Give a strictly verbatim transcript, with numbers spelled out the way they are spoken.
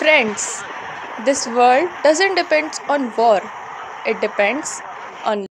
Friends, this world doesn't depend on war, it depends on